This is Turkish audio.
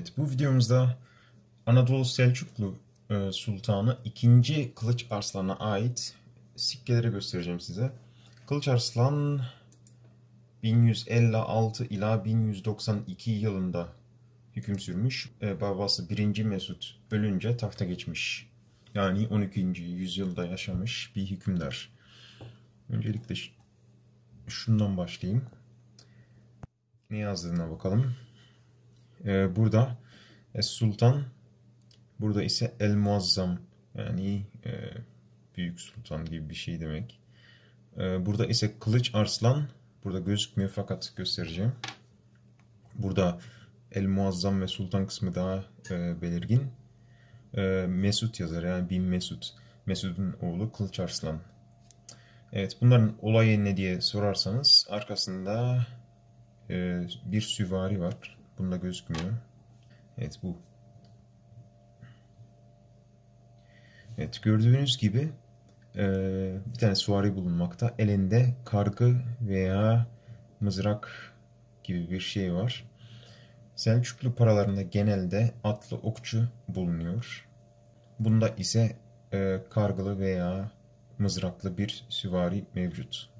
Evet, bu videomuzda Anadolu Selçuklu Sultanı II. Kılıç Arslan'a ait sikkeleri göstereceğim size. Kılıç Arslan 1156 ila 1192 yılında hüküm sürmüş. Babası 1. Mesut ölünce tahta geçmiş. Yani 12. yüzyılda yaşamış bir hükümdar. Öncelikle şundan başlayayım. Ne yazdığına bakalım. Burada Sultan, burada ise El Muazzam, yani Büyük Sultan gibi bir şey demek. Burada ise Kılıç Arslan, burada gözükmüyor fakat göstereceğim. Burada El Muazzam ve Sultan kısmı daha belirgin. Mesut yazar, yani Bin Mesut. Mesut'un oğlu Kılıç Arslan. Evet, bunların olayı ne diye sorarsanız arkasında bir süvari var. Bunda gözükmüyor. Evet, bu. Evet, gördüğünüz gibi bir tane süvari bulunmakta. Elinde kargı veya mızrak gibi bir şey var. Selçuklu paralarında genelde atlı okçu bulunuyor. Bunda ise kargılı veya mızraklı bir süvari mevcut.